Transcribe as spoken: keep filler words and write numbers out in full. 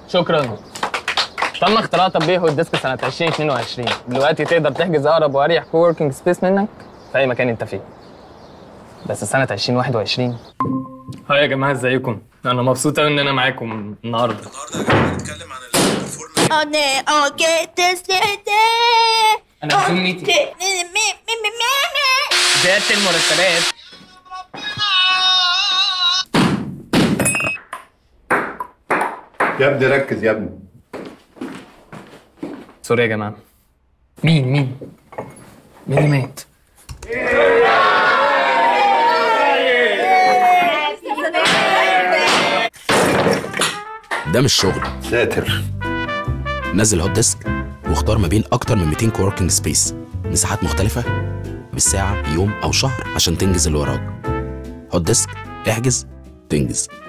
شكرا. تم اختراع تطبيق هوت ديسك سنة ألفين واثنين وعشرين، دلوقتي تقدر تحجز أقرب وأريح كووركينج سبيس منك في أي مكان أنت فيه. بس سنة ألفين وواحد وعشرين. هاي يا جماعة ازيكم؟ أنا مبسوط أوي إن أنا معاكم النهاردة. النهارده يا جماعة هنتكلم عن البرفورمانس. أنا في ميتنج. زيادة المرتبات. يا ابني ركز يا ابني. سوري يا جماعة. مين مين؟ مين اللي مات؟ ده مش شغل. ساتر. نزل هوت ديسك واختار ما بين اكتر من مئتين كووركينج سبيس، مساحات مختلفة بالساعة، يوم او شهر عشان تنجز اللي وراك. هوت ديسك، احجز تنجز.